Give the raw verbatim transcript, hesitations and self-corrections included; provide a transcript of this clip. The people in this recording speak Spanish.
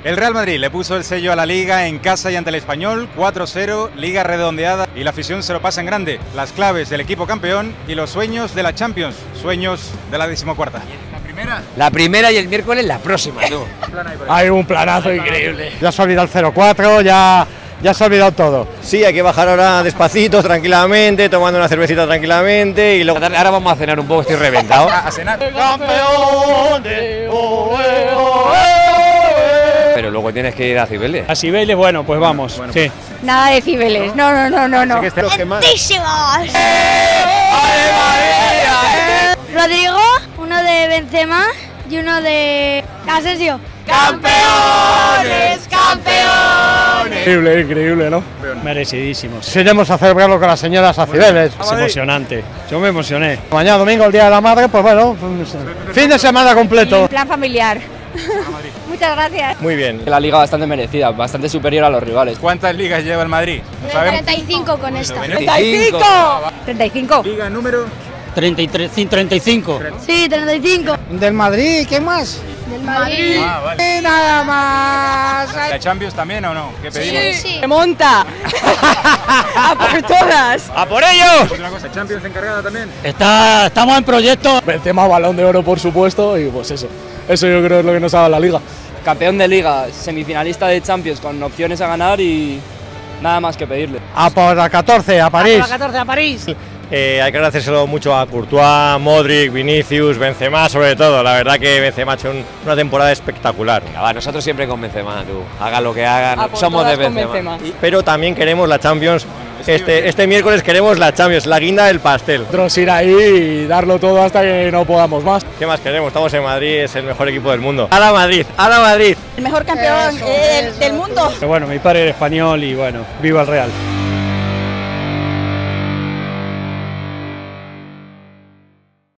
El Real Madrid le puso el sello a la Liga en casa y ante el Español, cuatro cero, Liga redondeada y la afición se lo pasa en grande. Las claves del equipo campeón y los sueños de la Champions, sueños de la decimocuarta. ¿La primera? La primera y el miércoles la próxima, tú. Hay un planazo increíble. Ya se ha olvidado el cero cuatro, ya, ya se ha olvidado todo. Sí, hay que bajar ahora despacito, tranquilamente, tomando una cervecita tranquilamente y luego... Ahora vamos a cenar un poco, estoy reventado. A cenar. ¡Campeones! ¡Ole, ole! Pero luego tienes que ir a Cibeles. A Cibeles, bueno, pues vamos. Bueno, sí. Nada de Cibeles, no, no, no, no, no. ¡Lentísimos! Rodrigo, uno de Benzema y uno de Asensio. ¡Campeones! ¡Campeones! Increíble, increíble, ¿no? Merecidísimos. Iremos a celebrarlo con las señoras a Cibeles. Es emocionante. Yo me emocioné. Mañana domingo, el Día de la Madre, pues bueno, fin de semana completo. Plan familiar. Muchas gracias. Muy bien. La liga bastante merecida, bastante superior a los rivales. ¿Cuántas ligas lleva el Madrid? ¿No sabemos? treinta y cinco con esta. ¡treinta y cinco! ¡treinta y cinco! Liga número treinta y tres, treinta y cinco. Sí, treinta y cinco. Del Madrid, ¿qué más? Del Madrid. Ah, vale. Nada más. ¿La Champions también o no? ¿Qué pedimos? Sí, sí. ¡Se monta! ¡A por todas! ¡A por ellos! Pues una cosa, ¿Champions encargada también? Está, estamos en proyecto. Benzema, Balón de Oro, por supuesto, y pues eso. Eso yo creo es lo que nos ha dado la Liga. Campeón de liga, semifinalista de Champions con opciones a ganar y nada más que pedirle. A por la catorce, a París. A por la catorce, a París. Eh, hay que agradecérselo mucho a Courtois, Modric, Vinicius, Benzema sobre todo. La verdad que Benzema ha hecho un, una temporada espectacular. Venga, va, nosotros siempre con Benzema, tú. Haga lo que hagan, A por somos de todas con Benzema. Benzema. Pero también queremos la Champions. Este, este miércoles queremos la Champions, la guinda del pastel. Nosotros ir ahí y darlo todo hasta que no podamos más. ¿Qué más queremos? Estamos en Madrid, es el mejor equipo del mundo. ¡A la Madrid! ¡A la Madrid! El mejor campeón eh, del mundo. Pero bueno, mi padre era español y bueno, viva el Real.